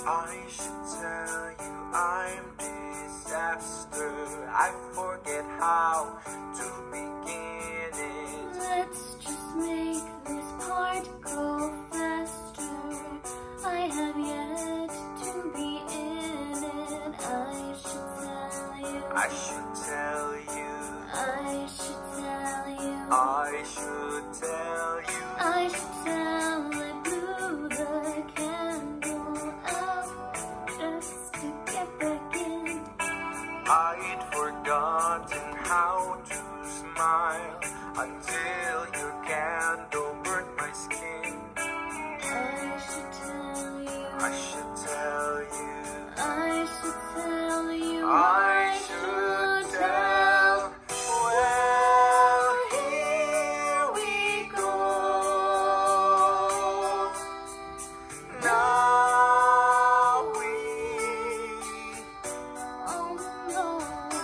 I should tell you I'm disaster. I forget how to begin it. Let's just make this part go faster. I have yet to be in it. I should tell you. I should tell you. I should tell you. I should tell you. I should tell. I blew the candle out just to get back in. I'd forgotten how to smile until your candle burnt my skin. I should tell you. I should tell you. I should tell you. I should tell. Well, here we go. Now we. Oh no.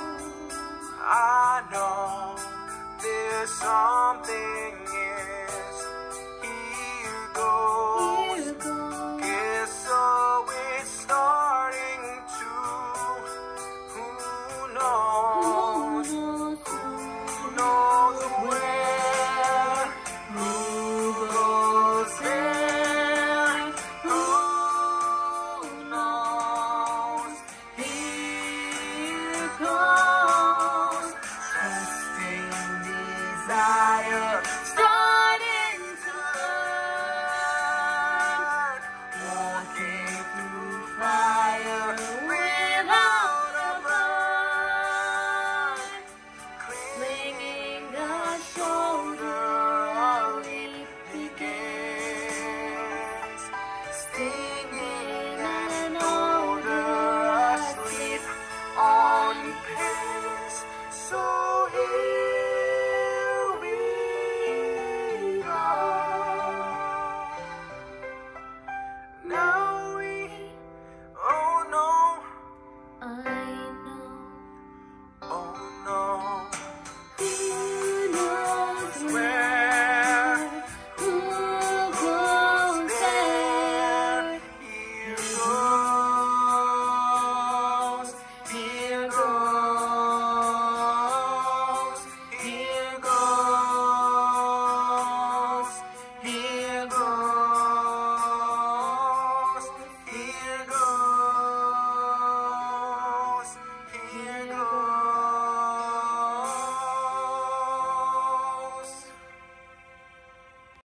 I know there's something is. Here goes. Here goes. Guess so it's starting to. Who knows? Who knows where? Who goes there? Who knows? Here goes. Trusting desire.